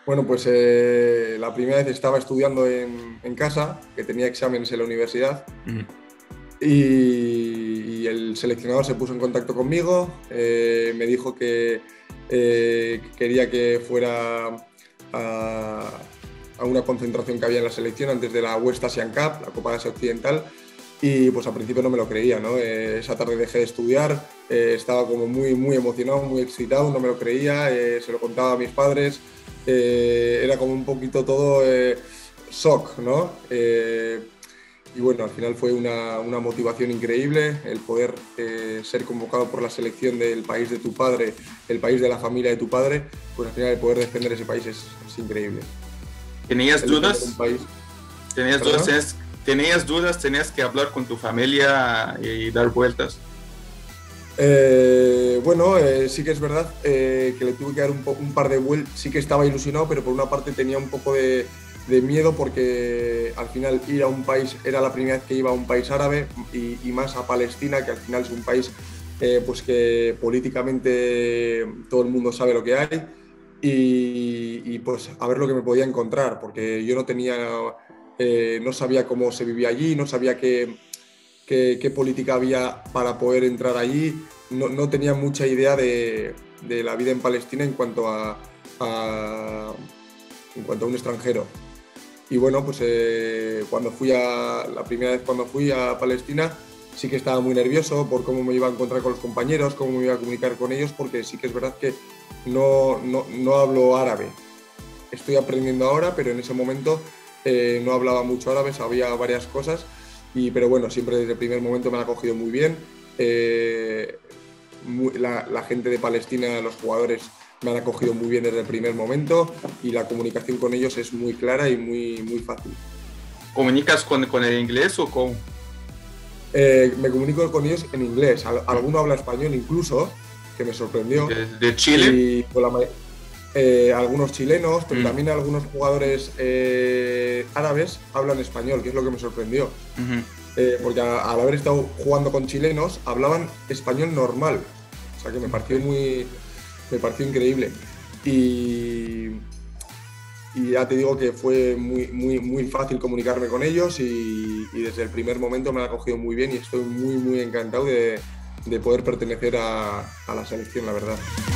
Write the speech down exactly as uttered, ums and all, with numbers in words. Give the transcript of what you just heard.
Bueno, pues eh, la primera vez estaba estudiando en, en casa, que tenía exámenes en la universidad, Ujú. y, y el seleccionador se puso en contacto conmigo, eh, me dijo que eh, quería que fuera a, a una concentración que había en la selección antes de la West Asian Cup, la Copa de Asia Occidental, y pues al principio no me lo creía, ¿no? Eh, esa tarde dejé de estudiar, eh, estaba como muy, muy emocionado, muy excitado, no me lo creía, eh, se lo contaba a mis padres, eh, era como un poquito todo eh, shock, ¿no? Eh, y bueno, al final fue una, una motivación increíble el poder eh, ser convocado por la selección del país de tu padre, el país de la familia de tu padre, pues al final el poder defender ese país es, es increíble. ¿Tenías El defender un dudas? país. ¿Tenías dudas? ¿Perdona? ¿Tenías, tenías dudas? ¿Tenías que hablar con tu familia y dar vueltas? Eh, bueno, eh, sí que es verdad eh, que le tuve que dar un, po- un par de vueltas, sí que estaba ilusionado, pero por una parte tenía un poco de, de miedo porque al final ir a un país, era la primera vez que iba a un país árabe y, y más a Palestina, que al final es un país eh, pues que políticamente todo el mundo sabe lo que hay y, y, pues a ver lo que me podía encontrar, porque yo no tenía, eh, no sabía cómo se vivía allí, no sabía qué qué, qué política había para poder entrar allí. No, no tenía mucha idea de, de, la vida en Palestina en cuanto a, a, en cuanto a un extranjero. Y bueno, pues eh, cuando fui a, la primera vez cuando fui a Palestina, sí que estaba muy nervioso por cómo me iba a encontrar con los compañeros, cómo me iba a comunicar con ellos, porque sí que es verdad que no, no, no hablo árabe. Estoy aprendiendo ahora, pero en ese momento eh, no hablaba mucho árabe, sabía varias cosas, y, pero bueno, siempre desde el primer momento me han acogido muy bien. Eh, muy, la, la gente de Palestina, los jugadores, me han acogido muy bien desde el primer momento y la comunicación con ellos es muy clara y muy, muy fácil. ¿Comunicas con, con el inglés o con...? Eh, me comunico con ellos en inglés, Al, alguno habla español incluso, que me sorprendió, de, de Chile? y con la, eh, algunos chilenos, pero Mm. también algunos jugadores eh, árabes hablan español, que es lo que me sorprendió. Uh-huh. Eh, porque a, al haber estado jugando con chilenos, hablaban español normal. O sea que me pareció Okay. muy. Me pareció increíble. Y, y ya te digo que fue muy, muy, muy fácil comunicarme con ellos y, y desde el primer momento me han acogido muy bien y estoy muy, muy encantado de, de poder pertenecer a, a la selección, la verdad.